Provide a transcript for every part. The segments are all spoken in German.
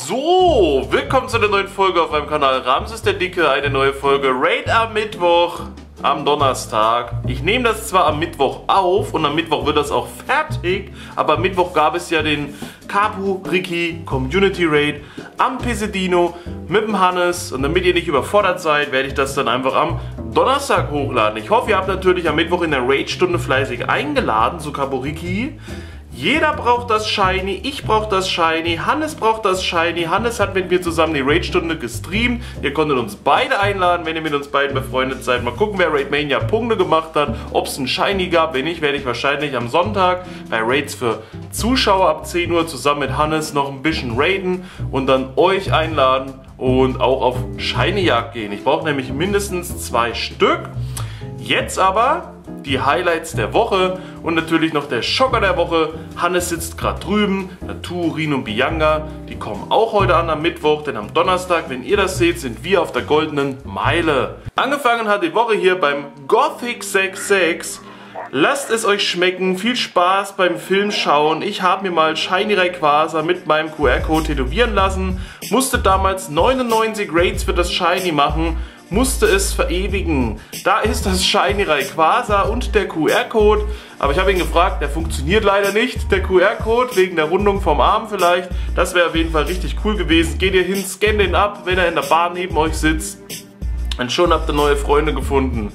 So, willkommen zu einer neuen Folge auf meinem Kanal Ramses der Dicke. Eine neue Folge Raid am Mittwoch, am Donnerstag. Ich nehme das zwar am Mittwoch auf und am Mittwoch wird das auch fertig, aber am Mittwoch gab es ja den Capu Ricky Community Raid am Pesedino mit dem Hannes. Und damit ihr nicht überfordert seid, werde ich das dann einfach am Donnerstag hochladen. Ich hoffe, ihr habt natürlich am Mittwoch in der Raid-Stunde fleißig eingeladen zu Capu Ricky. Jeder braucht das Shiny, ich brauche das Shiny, Hannes braucht das Shiny. Hannes hat mit mir zusammen die Raid-Stunde gestreamt. Ihr konntet uns beide einladen, wenn ihr mit uns beiden befreundet seid. Mal gucken, wer Raidmania Punkte gemacht hat, ob es ein Shiny gab. Wenn nicht, werde ich wahrscheinlich am Sonntag bei Raids für Zuschauer ab 10 Uhr zusammen mit Hannes noch ein bisschen raiden und dann euch einladen und auch auf Shiny-Jagd gehen. Ich brauche nämlich mindestens 2 Stück. Jetzt aber die Highlights der Woche und natürlich noch der Schocker der Woche. Hannes sitzt gerade drüben, Turin und Bianca, die kommen auch heute an am Mittwoch, denn am Donnerstag, wenn ihr das seht, sind wir auf der goldenen Meile. Angefangen hat die Woche hier beim Gothic 66. Lasst es euch schmecken, viel Spaß beim Film schauen. Ich habe mir mal Shiny Rayquaza mit meinem QR-Code tätowieren lassen, musste damals 99 Raids für das Shiny machen, musste es verewigen. Da ist das Shiny Rayquaza und der QR-Code, aber ich habe ihn gefragt, der funktioniert leider nicht, der QR-Code, wegen der Rundung vom Arm vielleicht. Das wäre auf jeden Fall richtig cool gewesen. Geht ihr hin, scannt den ab, wenn er in der Bahn neben euch sitzt. Und schon habt ihr neue Freunde gefunden.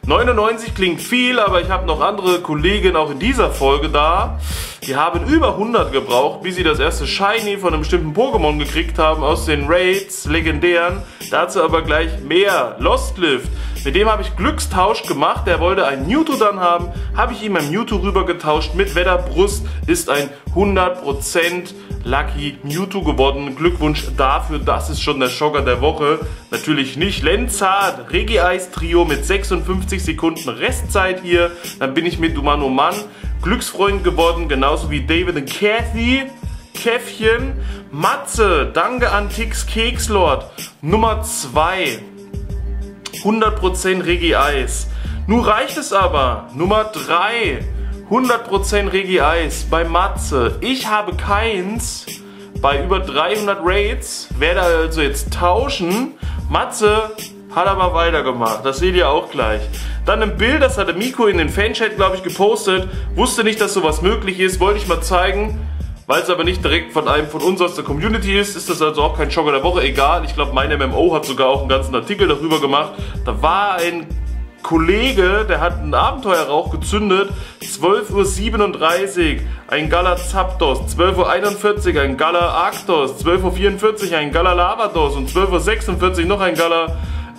99 klingt viel, aber ich habe noch andere Kollegen auch in dieser Folge da. Die haben über 100 gebraucht, bis sie das erste Shiny von einem bestimmten Pokémon gekriegt haben aus den Raids, legendären. Dazu aber gleich mehr. Lostlift, mit dem habe ich Glückstausch gemacht. Der wollte ein Mewtwo dann haben, habe ich ihm ein Mewtwo rüber getauscht mit Wetterbrust. Ist ein 100% Lucky Mewtwo geworden. Glückwunsch dafür, das ist schon der Schocker der Woche. Natürlich nicht. Lenzard, Regice Trio mit 56 Sekunden Restzeit hier. Dann bin ich mit Dumanoman Glücksfreund geworden, genauso wie David und Cathy. Käffchen. Matze, danke an Tix Kekslord. Nummer 2. 100% Regice. Nun reicht es aber. Nummer 3. 100% Regice bei Matze. Ich habe keins bei über 300 Raids. Werde also jetzt tauschen. Matze hat aber weitergemacht. Das seht ihr auch gleich. Dann ein Bild, das hatte Miko in den Fanchat, glaube ich, gepostet. Wusste nicht, dass sowas möglich ist. Wollte ich mal zeigen. Weil es aber nicht direkt von einem von uns aus der Community ist, ist das also auch kein Schocker der Woche. Egal, ich glaube, mein MMO hat sogar auch einen ganzen Artikel darüber gemacht. Da war ein Kollege, der hat einen Abenteuerrauch gezündet. 12:37 Uhr ein Gala Zapdos, 12:41 Uhr ein Gala Arctos, 12:44 Uhr ein Gala Lavados und 12:46 Uhr noch ein Gala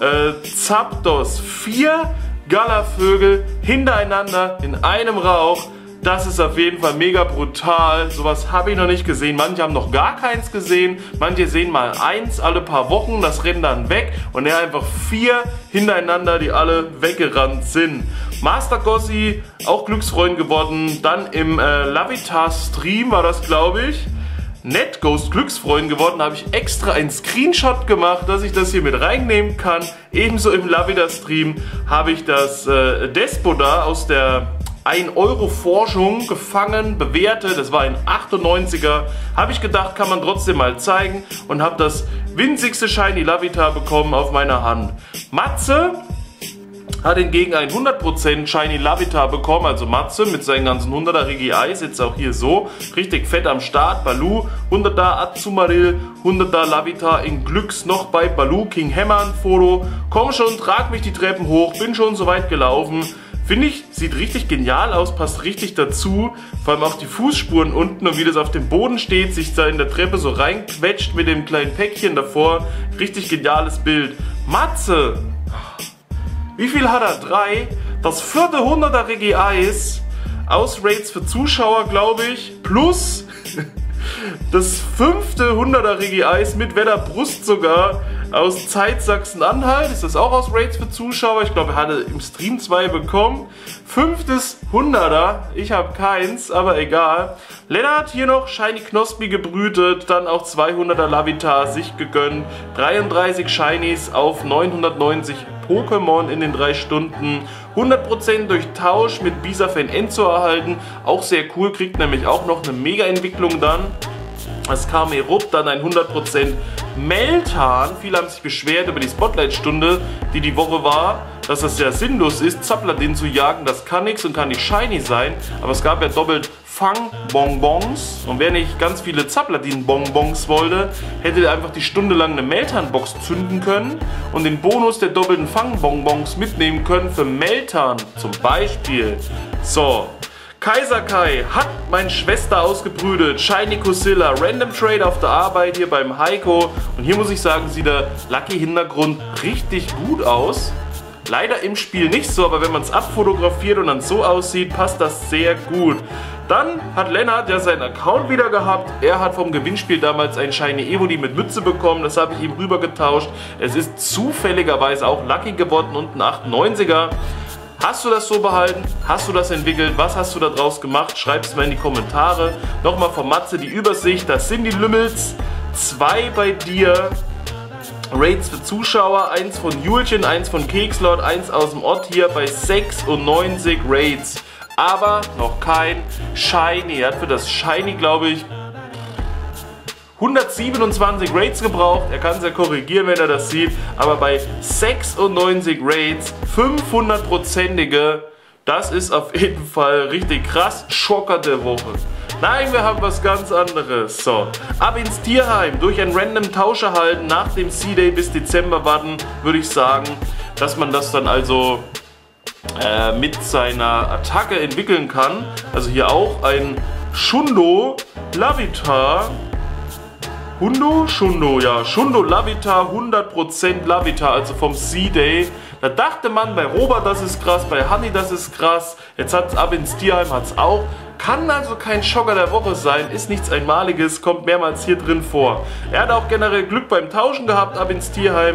Zapdos. 4 Gala-Vögel hintereinander in einem Rauch. Das ist auf jeden Fall mega brutal. Sowas habe ich noch nicht gesehen. Manche haben noch gar keins gesehen. Manche sehen mal eins alle paar Wochen. Das rennt dann weg. Und er einfach 4 hintereinander, die alle weggerannt sind. Master Gossi, auch Glücksfreund geworden. Dann im Lavitar-Stream war das, glaube ich. NetGhost Glücksfreund geworden, habe ich extra einen Screenshot gemacht, dass ich das hier mit reinnehmen kann. Ebenso im Lavitar-Stream habe ich das Despoda aus der 1-Euro-Forschung gefangen, bewertet. Das war ein 98er. Habe ich gedacht, kann man trotzdem mal zeigen und habe das winzigste Shiny Lavitar bekommen auf meiner Hand. Matze hat hingegen ein 100% Shiny Lavitar bekommen, also Matze mit seinen ganzen 100er Regice, jetzt auch hier so, richtig fett am Start. Baloo, 100er Azumarill, 100er Lavitar in Glücks noch bei Baloo, King Hammer ein Foto. Komm schon, trag mich die Treppen hoch, bin schon so weit gelaufen. Finde ich, sieht richtig genial aus, passt richtig dazu. Vor allem auch die Fußspuren unten und wie das auf dem Boden steht, sich da in der Treppe so reinquetscht mit dem kleinen Päckchen davor. Richtig geniales Bild. Matze! Wie viel hat er? 3. Das 4. 100er Regice aus Raids für Zuschauer, glaube ich. Plus das 5. 100er Regice mit Wetterbrust sogar aus Zeit Sachsen-Anhalt. Ist das auch aus Raids für Zuschauer? Ich glaube, er hatte im Stream 2 bekommen. 5. 100er. Ich habe keins, aber egal. Lennart hier noch Shiny Knospi gebrütet. Dann auch 200er Lavitar sich gegönnt. 33 Shinies auf 990 Pokémon in den 3 Stunden. 100% durch Tausch mit Bisafan Enzo erhalten. Auch sehr cool, kriegt nämlich auch noch eine Mega-Entwicklung dann. das Kame Rupp, dann ein 100% Meltan. Viele haben sich beschwert über die Spotlight-Stunde, die die Woche war, dass das sehr sinnlos ist, Zapladin zu jagen. Das kann nichts und kann nicht shiny sein, aber es gab ja doppelt Fang-Bonbons. Und wer nicht ganz viele Zapladin-Bonbons wollte, hätte einfach die Stunde lang eine Meltan-Box zünden können und den Bonus der doppelten Fang-Bonbons mitnehmen können für Meltan zum Beispiel. So. Kaiser Kai hat meine Schwester ausgebrütet. Shiny Kusilla, Random Trade auf der Arbeit hier beim Heiko. Und hier muss ich sagen, sieht der Lucky Hintergrund richtig gut aus. Leider im Spiel nicht so, aber wenn man es abfotografiert und dann so aussieht, passt das sehr gut. Dann hat Lennart ja seinen Account wieder gehabt. Er hat vom Gewinnspiel damals ein Shiny Evoli mit Mütze bekommen. Das habe ich ihm rüber getauscht. Es ist zufälligerweise auch Lucky geworden und ein 98er. Hast du das so behalten? Hast du das entwickelt? Was hast du da draus gemacht? Schreib es mal in die Kommentare. Nochmal von Matze die Übersicht. Das sind die Lümmels. 2 bei dir. Raids für Zuschauer. 1 von Julchen, 1 von Kekslord, 1 aus dem Ort hier bei 96 Raids. Aber noch kein Shiny. Er hat für das Shiny, glaube ich, 127 Raids gebraucht. Er kann es ja korrigieren, wenn er das sieht. Aber bei 96 Raids, 500%ige, das ist auf jeden Fall richtig krass. Schocker der Woche. Nein, wir haben was ganz anderes. So, ab ins Tierheim. Durch einen random Tausch erhalten. Nach dem C-Day bis Dezember warten, würde ich sagen, dass man das dann also mit seiner Attacke entwickeln kann. Also hier auch ein Shundo Lavitar. Shundo, ja. Shundo Lavitar, 100% Lavitar, also vom C-Day. Da dachte man bei Robert, das ist krass, bei Honey, das ist krass. Jetzt hat es ab ins Tierheim, hat es auch. Kann also kein Schocker der Woche sein, ist nichts Einmaliges, kommt mehrmals hier drin vor. Er hat auch generell Glück beim Tauschen gehabt, ab ins Tierheim.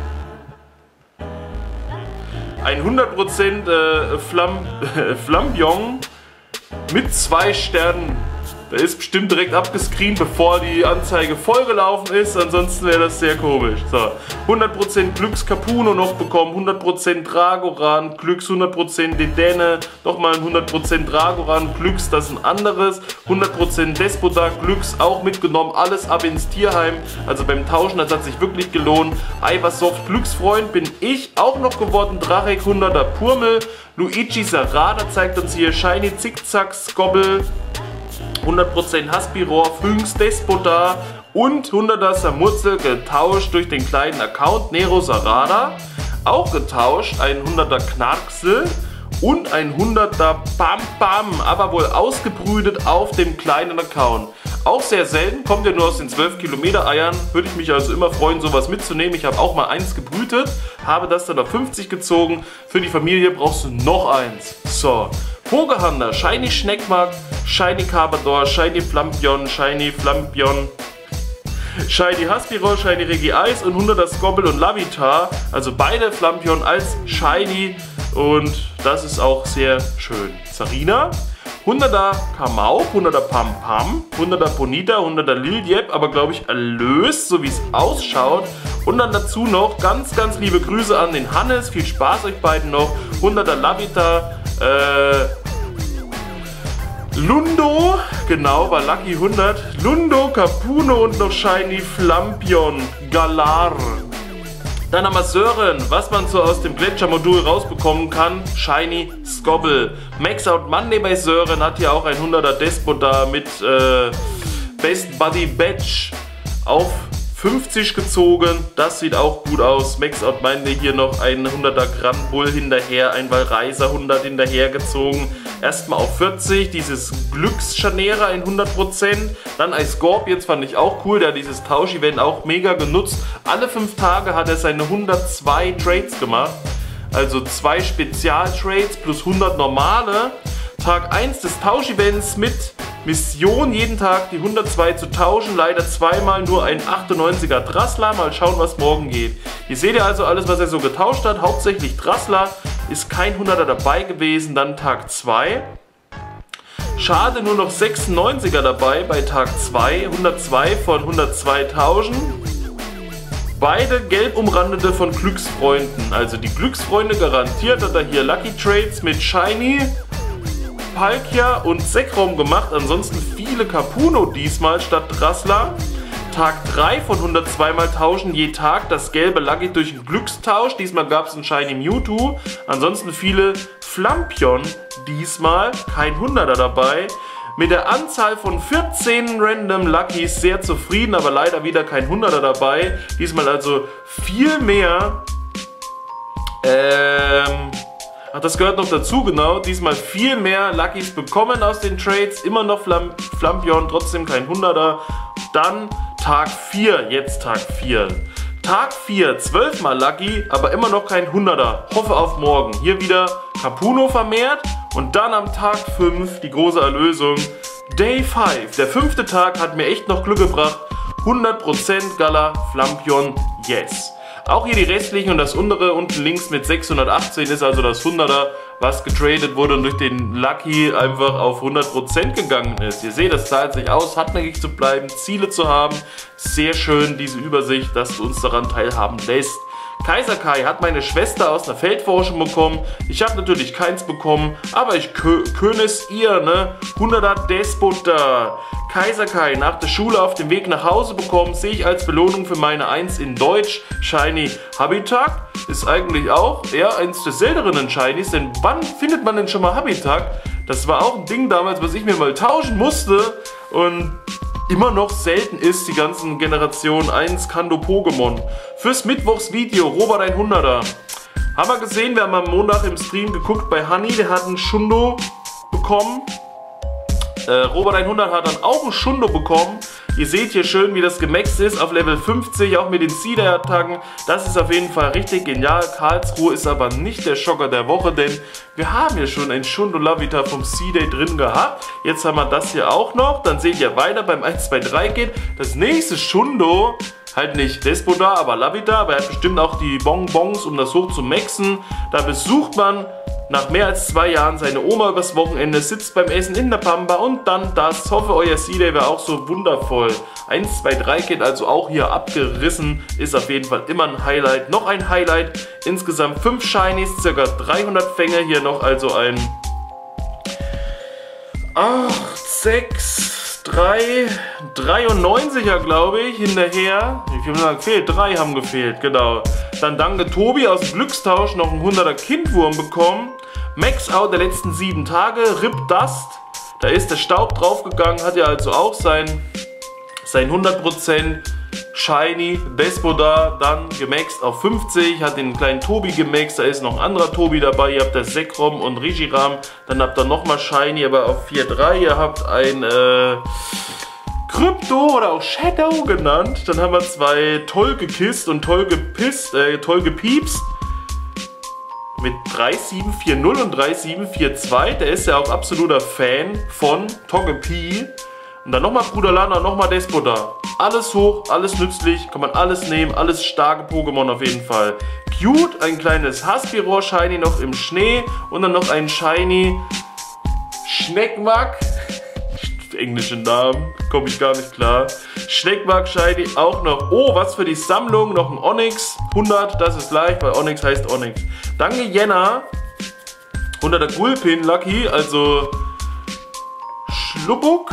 Ein 100% Flambion mit 2 Sternen. Der ist bestimmt direkt abgescreent, bevor die Anzeige vollgelaufen ist. Ansonsten wäre das sehr komisch. So, 100% Glücks Capuno noch bekommen, 100% Dragoran, Glücks 100% Dedenne, nochmal ein 100% Dragoran, Glücks, das ist ein anderes, 100% Despota, Glücks auch mitgenommen, alles ab ins Tierheim. Also beim Tauschen, das hat sich wirklich gelohnt. Iversoft Glücksfreund bin ich auch noch geworden, Drachek 100er Purmel, Luigi Sarada zeigt uns hier Shiny Zickzack Skobble, 100% Haspiror, Phynx, Despota und 100er Samurzel getauscht durch den kleinen Account Nero Sarada. Auch getauscht ein 100er Knarksel und ein 100er Bam Bam, aber wohl ausgebrütet auf dem kleinen Account. Auch sehr selten, kommt ja nur aus den 12 Kilometer Eiern. Würde ich mich also immer freuen, sowas mitzunehmen. Ich habe auch mal eins gebrütet, habe das dann auf 50 gezogen. Für die Familie brauchst du noch eins. So, Pokehander, Shiny Schneckmark, Shiny Carbador, Shiny Flampion, Shiny Haspiror, Shiny Regi Eis und 100er Skobble und Lavitar. Also beide Flampion als Shiny und das ist auch sehr schön. Sarina, 100er Kamau, 100er Pam Pam, 100er Bonita, 100er Liljep, aber glaube ich erlöst, so wie es ausschaut. Und dann dazu noch ganz, ganz liebe Grüße an den Hannes, viel Spaß euch beiden noch. 100er Lavitar, Lundo, genau, war Lucky 100. Lundo, Capuno und noch Shiny Flampion, Galar. Dann haben wir Sören, was man so aus dem Gletschermodul rausbekommen kann. Shiny Skobble. Max Out Monday bei Sören hat hier auch ein 100er Despota mit Best Buddy Badge auf 50 gezogen. Das sieht auch gut aus. Max Out Monday hier noch ein 100er Grand Bull hinterher, ein Valreiser 100 hinterher gezogen. Erstmal auf 40, dieses Glückschanera in 100%. Dann ein Scorpions fand ich auch cool, der hat dieses Tausch-Event auch mega genutzt. Alle 5 Tage hat er seine 102 Trades gemacht. Also 2 Spezialtrades plus 100 normale. Tag 1 des Tausch-Events mit Mission, jeden Tag die 102 zu tauschen. Leider zweimal nur ein 98er Drassler. Mal schauen, was morgen geht. Hier seht ihr also alles, was er so getauscht hat. Hauptsächlich Drassler. Ist kein 100er dabei gewesen. Dann Tag 2. Schade, nur noch 96er dabei bei Tag 2. 102 von 102 tauschen. Beide gelb umrandete von Glücksfreunden. Also die Glücksfreunde garantiert hat er hier Lucky Trades mit Shiny, Palkia und Zekrom gemacht. Ansonsten viele Capuno diesmal statt Rassler. Tag 3 von 102 mal tauschen je Tag das gelbe Lucky durch einen Glückstausch. Diesmal gab es einen Shiny Mewtwo. Ansonsten viele Flampion. Diesmal kein 100er dabei. Mit der Anzahl von 14 Random Luckys sehr zufrieden, aber leider wieder kein 100er dabei. Diesmal also viel mehr. Ach, das gehört noch dazu, genau. Diesmal viel mehr Luckys bekommen aus den Trades. Immer noch Flampion, trotzdem kein 100er. Dann Tag 4, jetzt Tag 4. Tag 4, 12 mal Lucky, aber immer noch kein 100er. Hoffe auf morgen. Hier wieder Capuno vermehrt und dann am Tag 5 die große Erlösung. Day 5, der 5. Tag hat mir echt noch Glück gebracht. 100% Gala, Flampion, yes. Auch hier die restlichen und das untere unten links mit 618 ist also das 100er, was getradet wurde und durch den Lucky einfach auf 100% gegangen ist. Ihr seht, das zahlt sich aus, hartnäckig zu bleiben, Ziele zu haben. Sehr schön diese Übersicht, dass du uns daran teilhaben lässt. Kaiser Kai hat meine Schwester aus der Feldforschung bekommen. Ich habe natürlich keins bekommen, aber ich könnte es ihr, ne? 100er Despota. Kaiser Kai nach der Schule auf dem Weg nach Hause bekommen, sehe ich als Belohnung für meine 1 in Deutsch. Shiny Habitat ist eigentlich auch eher eins der selteneren Shinies, denn wann findet man denn schon mal Habitat? Das war auch ein Ding damals, was ich mir mal tauschen musste und immer noch selten ist, die ganzen Generation 1 Kando Pokémon. Fürs Mittwochsvideo, Robert 100er. Haben wir gesehen, wir haben am Montag im Stream geguckt bei Honey, der hat einen Shundo bekommen. Robert 100 hat dann auch einen Shundo bekommen. Ihr seht hier schön, wie das gemaxt ist auf Level 50, auch mit den Seeder-Attacken. Das ist auf jeden Fall richtig genial. Karlsruhe ist aber nicht der Schocker der Woche, denn wir haben hier schon ein Shundo Lavita vom C-Day drin gehabt. Jetzt haben wir das hier auch noch. Dann seht ihr weiter beim 1, 2, 3 geht. Das nächste Shundo, halt nicht Despota, aber Lavita, aber er hat bestimmt auch die Bonbons, um das hoch zu maxen. Da besucht man nach mehr als 2 Jahren seine Oma übers Wochenende, sitzt beim Essen in der Pampa und dann das. Hoffe, euer C-Day wäre auch so wundervoll. 1, 2, 3 geht also auch hier abgerissen. Ist auf jeden Fall immer ein Highlight. Noch ein Highlight. Insgesamt 5 Shinies, ca. 300 Fänge. Hier noch also ein 8, 6, 3, 93er glaube ich hinterher. Wie viel haben gefehlt? 3 haben gefehlt, genau. Dann danke Tobi aus dem Glückstausch noch einen 100er Kindwurm bekommen. Max Out der letzten 7 Tage, Rip Dust. Da ist der Staub draufgegangen, hat ja also auch sein 100% Shiny Despota dann gemaxt auf 50. Hat den kleinen Tobi gemaxt, da ist noch ein anderer Tobi dabei. Ihr habt das Zekrom und Rigiram. Dann habt ihr nochmal Shiny, aber auf 4-3. Ihr habt ein Krypto oder auch Shadow genannt. Dann haben wir 2 toll gekisst und toll gepiepst. Mit 3740 und 3742. Der ist ja auch absoluter Fan von Togepi. Und dann nochmal Bruder Lana, nochmal Despota. Alles hoch, alles nützlich, kann man alles nehmen, alles starke Pokémon auf jeden Fall. Cute, ein kleines Haspiro Shiny noch im Schnee und dann noch ein Shiny Schneckmack. Englische Namen, komme ich gar nicht klar. Schneckmark Shiny auch noch. Oh, was für die Sammlung, noch ein Onyx 100, das ist leicht, weil Onyx heißt Onyx. Danke Jenna. 100er Gulpin Lucky, also Schlubbuk,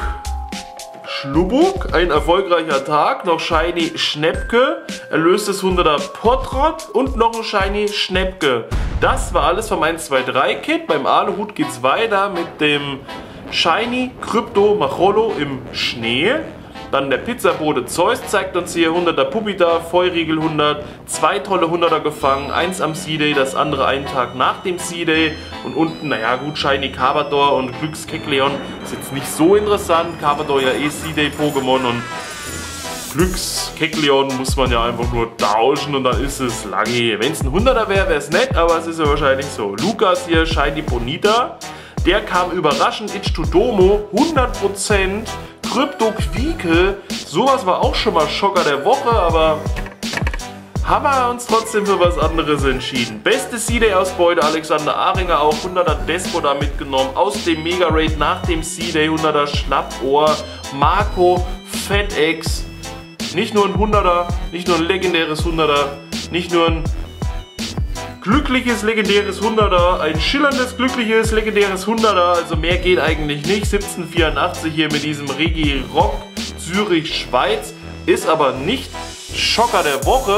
ein erfolgreicher Tag. Noch Shiny Schnäppke, erlöstes 100er Potrot und noch ein Shiny Schnäppke. Das war alles vom 1, 2, 3 Kit. Beim Aluhut geht es weiter mit dem Shiny Krypto Machollo im Schnee. Dann der Pizzabote Zeus zeigt uns hier 100er Pupita, Feuriegel 100, 2 tolle 100er gefangen, 1 am C-Day, das andere einen Tag nach dem C-Day. Und unten, naja gut, Shiny Carbador und Glückskekleon ist jetzt nicht so interessant. Carbador ja eh C-Day Pokémon und Glückskekleon muss man ja einfach nur tauschen und dann ist es lange. Wenn es ein 100er wäre, wäre es nett, aber es ist ja wahrscheinlich so. Lukas hier, Shiny Bonita. Der kam überraschend, Ichtudomo, 100%, Krypto Quieke, sowas war auch schon mal Schocker der Woche, aber haben wir uns trotzdem für was anderes entschieden. Beste C-Day-Ausbeute, Alexander Ahringer auch, 100er Despota mitgenommen, aus dem Mega-Raid nach dem C-Day, 100er Schlappohr, Marco, FedEx, nicht nur ein 100er, nicht nur ein legendäres 100er, nicht nur ein glückliches, legendäres 100er, ein schillerndes, glückliches, legendäres 100er, also mehr geht eigentlich nicht. 1784 hier mit diesem Regie Rock Zürich Schweiz, ist aber nicht Schocker der Woche,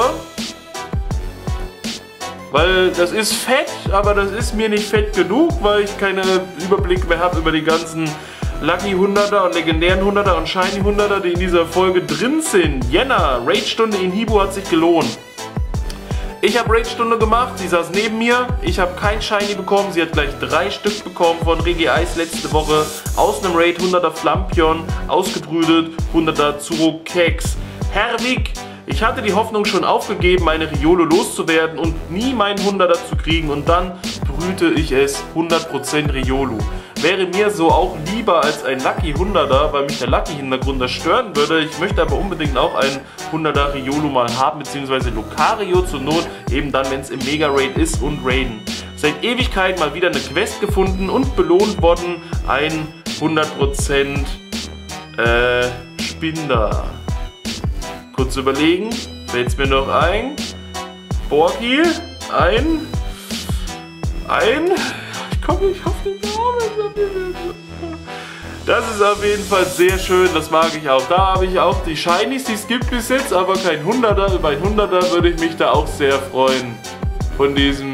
weil das ist fett, aber das ist mir nicht fett genug, weil ich keinen Überblick mehr habe über die ganzen Lucky 100er und legendären 100er und Shiny 100er, die in dieser Folge drin sind. Jenna, Raid-Stunde in Hibu hat sich gelohnt. Ich habe Raid-Stunde gemacht, sie saß neben mir, ich habe kein Shiny bekommen, sie hat gleich 3 Stück bekommen von Regie Eis letzte Woche aus einem Raid 100er Flampion, ausgebrütet 100er Zuro Keks. Herwig, ich hatte die Hoffnung schon aufgegeben, meine Riolo loszuwerden und nie meinen 100er zu kriegen und dann brüte ich es 100% Riolo. Wäre mir so auch lieber als ein Lucky 100er, weil mich der Lucky-Hintergrund das stören würde. Ich möchte aber unbedingt auch einen 100er Riolo mal haben, beziehungsweise Lucario zur Not, eben dann, wenn es im Mega-Raid ist und Raiden. Seit Ewigkeit mal wieder eine Quest gefunden und belohnt worden, ein 100% Spinder. Kurz überlegen, fällt es mir noch ein. Borki, ich komme nicht auf den Namen. Das ist auf jeden Fall sehr schön, das mag ich auch. Da habe ich auch die Shinies, die es gibt bis jetzt, aber kein 100er. Über ein 100er würde ich mich da auch sehr freuen. Von diesem...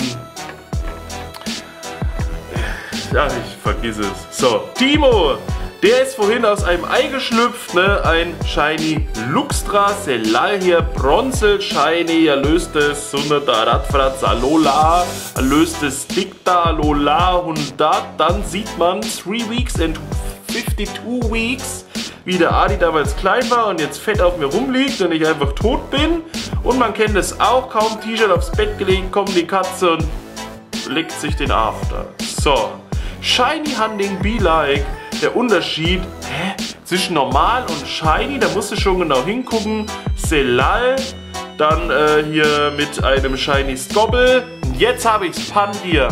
Ja, ich vergiss es. So, Timo! Der ist vorhin aus einem Ei geschlüpft, ne? Ein Shiny Luxtra, Selal hier, Bronze, Shiny, erlöstes 100er Radfratz, Alola, erlöstes Dicta, Alola, 100, dann sieht man 3 Weeks and 52 Weeks, wie der Adi damals klein war und jetzt fett auf mir rumliegt und ich einfach tot bin. Und man kennt es auch, kaum T-Shirt aufs Bett gelegt, kommt die Katze und leckt sich den After. So, Shiny Hunting Be Like. Der Unterschied zwischen normal und Shiny, da musst du schon genau hingucken. Selal, dann hier mit einem Shiny Skobble. Und jetzt habe ich Pandir.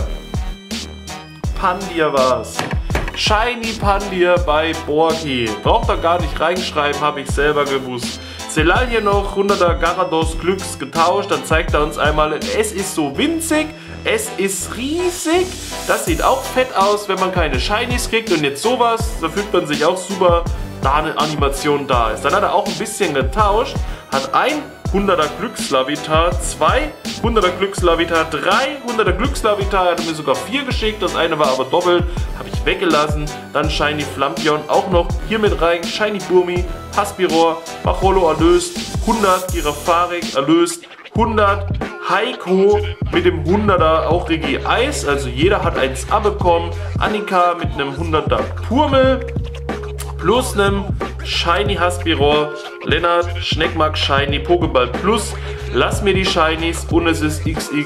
Pandir war's. Shiny Pandir bei Borki. Braucht er gar nicht reinschreiben, habe ich selber gewusst. Selal hier noch 100er Garados Glücks getauscht. Dann zeigt er uns einmal, es ist so winzig. Es ist riesig, das sieht auch fett aus, wenn man keine Shinies kriegt und jetzt sowas, da fühlt man sich auch super, da eine Animation da ist. Dann hat er auch ein bisschen getauscht, hat ein 100er Glückslavitar, 2 100er Glückslavitar, 3 100er Glückslavitar, er hat mir sogar 4 geschickt, das eine war aber doppelt, habe ich weggelassen. Dann Shiny Flampion auch noch hier mit rein, Shiny Burmi, Haspiror, Bacholo erlöst, 100 Girafarik erlöst, 100 Heiko mit dem 100er auch Regie Eis, also jeder hat eins abbekommen. Annika mit einem 100er Purmel plus einem Shiny Haspiror, Lennart Schneckmark Shiny Pokéball Plus. Lass mir die Shinies und es ist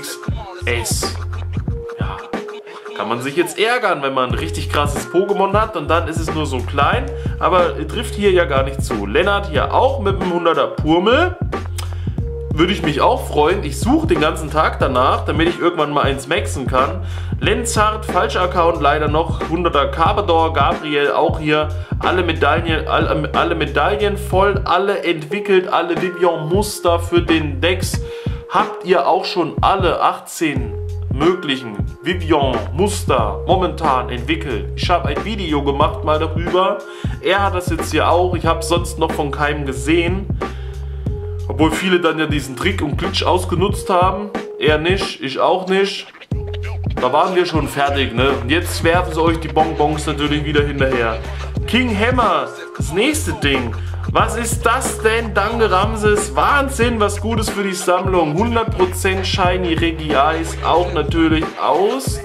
XXS. Ja, kann man sich jetzt ärgern, wenn man ein richtig krasses Pokémon hat und dann ist es nur so klein, aber trifft hier ja gar nicht zu. Lennart hier auch mit dem 100er Purmel. Würde ich mich auch freuen. Ich suche den ganzen Tag danach, damit ich irgendwann mal eins maxen kann. Lenzart, falscher Account, leider noch. 100er Carbador, Gabriel auch hier. Alle Medaillen voll, alle entwickelt, alle Vivian-Muster für den Dex. Habt ihr auch schon alle 18 möglichen Vivian-Muster momentan entwickelt? Ich habe ein Video gemacht mal darüber. Er hat das jetzt hier auch. Ich habe sonst noch von keinem gesehen. Obwohl viele dann ja diesen Trick und Glitch ausgenutzt haben. Er nicht, ich auch nicht. Da waren wir schon fertig, ne? Und jetzt werfen sie euch die Bonbons natürlich wieder hinterher. King Hammer, das nächste Ding. Was ist das denn? Danke Ramses. Wahnsinn, was Gutes für die Sammlung. 100% Shiny Regie Eis. Auch natürlich aus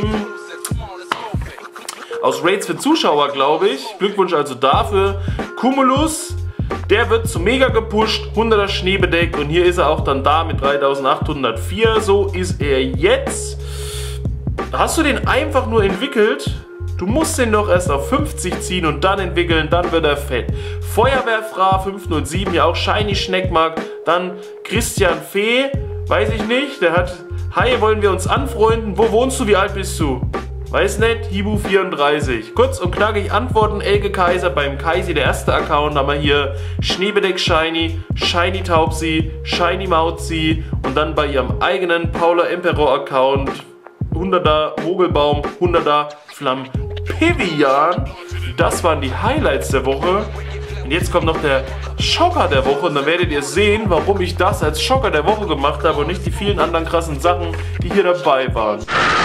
Raids für Zuschauer, glaube ich. Glückwunsch also dafür. Cumulus. Der wird zu mega gepusht, 100er Schneebedeck und hier ist er auch dann da mit 3804, so ist er jetzt. Hast du den einfach nur entwickelt? Du musst den doch erst auf 50 ziehen und dann entwickeln, dann wird er fett. Feuerwehrfra 507, ja auch Shiny Schneckmark, dann Christian Fee, weiß ich nicht, der hat, hi, wollen wir uns anfreunden, wo wohnst du, wie alt bist du? Weiß nicht, Hibu34. Kurz und knackig antworten, Elke Kaiser beim Kaisi, der erste Account. Haben wir hier Schneebedeck Shiny, Shiny Taubsi, Shiny Mauzi und dann bei ihrem eigenen Paula Emperor Account 100er Mogelbaum, 100er Flampivian. Das waren die Highlights der Woche. Und jetzt kommt noch der Schocker der Woche und dann werdet ihr sehen, warum ich das als Schocker der Woche gemacht habe und nicht die vielen anderen krassen Sachen, die hier dabei waren.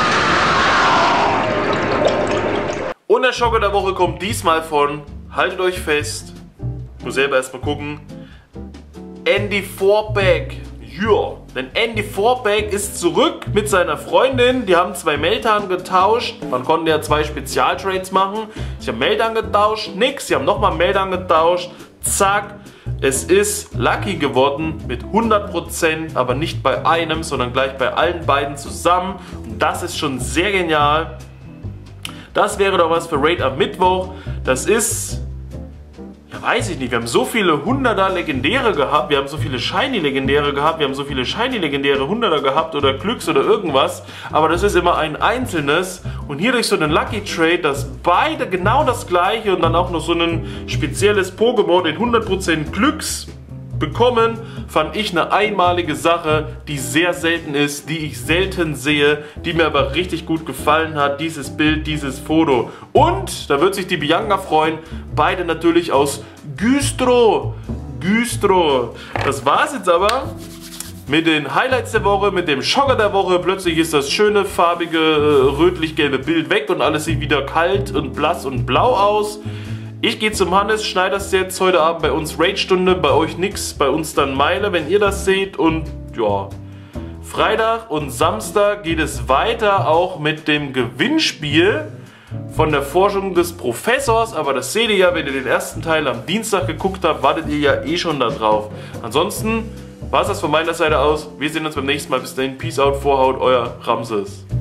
Und der Schocker der Woche kommt diesmal von, haltet euch fest, ich muss selber erstmal gucken, Andy Vorbeck. Ja, denn Andy Vorbeck ist zurück mit seiner Freundin. Die haben 2 Meltan getauscht. Man konnte ja 2 Spezialtrades machen. Ich habe Meltan getauscht, nix. Sie haben nochmal Meltan getauscht. Zack. Es ist Lucky geworden mit 100%, aber nicht bei einem, sondern gleich bei allen beiden zusammen. Und das ist schon sehr genial. Das wäre doch was für Raid am Mittwoch. Das ist... Ja, weiß ich nicht. Wir haben so viele 100er Legendäre gehabt. Wir haben so viele Shiny Legendäre gehabt. Wir haben so viele Shiny Legendäre 100er gehabt oder Glücks oder irgendwas. Aber das ist immer ein einzelnes. Und hier durch so einen Lucky Trade, dass beide genau das gleiche und dann auch noch so ein spezielles Pokémon in 100% Glücks bekommen, fand ich eine einmalige Sache, die sehr selten ist, die ich selten sehe, die mir aber richtig gut gefallen hat, dieses Bild, dieses Foto. Und, da wird sich die Bianca freuen, beide natürlich aus Güstrow. Das war's jetzt aber mit den Highlights der Woche, mit dem Schocker der Woche. Plötzlich ist das schöne, farbige, rötlich-gelbe Bild weg und alles sieht wieder kalt und blass und blau aus. Ich gehe zum Hannes, schneide das jetzt heute Abend bei uns Raid-Stunde, bei euch nix, bei uns dann Meile, wenn ihr das seht. Und ja, Freitag und Samstag geht es weiter, auch mit dem Gewinnspiel von der Forschung des Professors. Aber das seht ihr ja, wenn ihr den ersten Teil am Dienstag geguckt habt, wartet ihr ja eh schon da drauf. Ansonsten war es das von meiner Seite aus. Wir sehen uns beim nächsten Mal. Bis dahin, Peace out, Vorhaut, euer Ramses.